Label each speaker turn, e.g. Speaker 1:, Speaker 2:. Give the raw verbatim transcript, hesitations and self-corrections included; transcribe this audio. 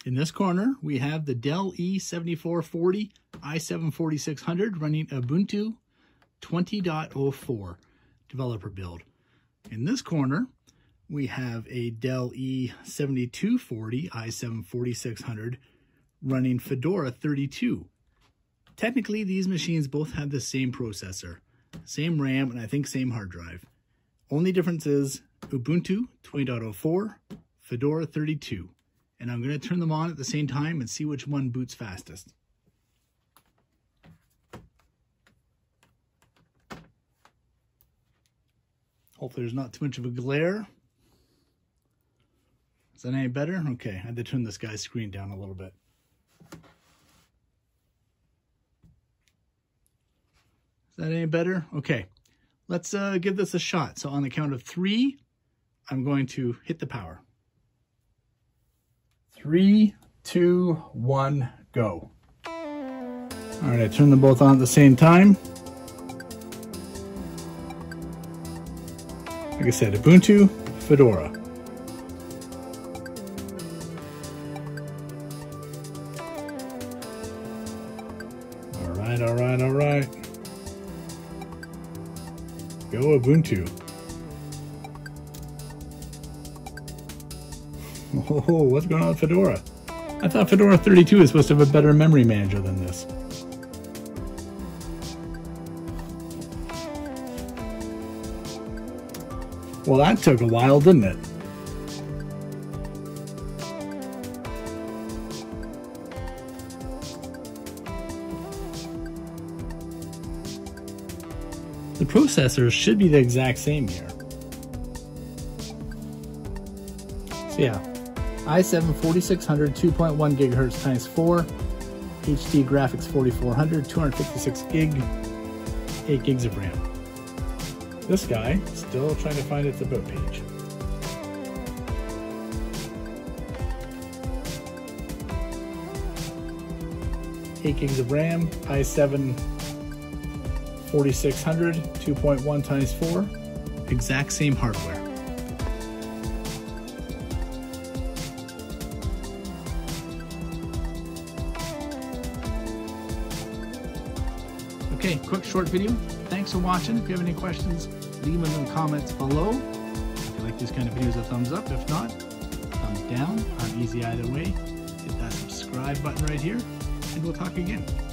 Speaker 1: In this corner, we have the Dell E seventy-four forty i seven forty-six hundred running Ubuntu twenty point oh four developer build. In this corner, we have a Dell E seventy-two forty i seven forty-six hundred running Fedora thirty-two. Technically, these machines both have the same processor, same RAM, and I think same hard drive. Only difference is Ubuntu twenty point oh four, Fedora thirty-two. And I'm going to turn them on at the same time and see which one boots fastest. Hopefully there's not too much of a glare. Is that any better? Okay, I had to turn this guy's screen down a little bit. Is that any better? Okay, let's uh, give this a shot. So on the count of three, I'm going to hit the power. Three, two, one, go. All right, I turned them both on at the same time. Like I said, Ubuntu, Fedora. All right, all right, all right. Go Ubuntu. Oh, what's going on with Fedora? I thought Fedora thirty-two is supposed to have a better memory manager than this. Well, that took a while, didn't it? The processors should be the exact same here. So yeah. i seven forty-six hundred, two point one gigahertz times four, H D graphics forty-four hundred, two hundred fifty-six gig, eight gigs of RAM. This guy, still trying to find its about page. eight gigs of RAM, i seven forty-six hundred, two point one times four, exact same hardware. Okay, quick short video. Thanks for watching. If you have any questions, leave them in the comments below. If you like these kind of videos, a thumbs up. If not, thumbs down. I'm easy either way. Hit that subscribe button right here, and we'll talk again.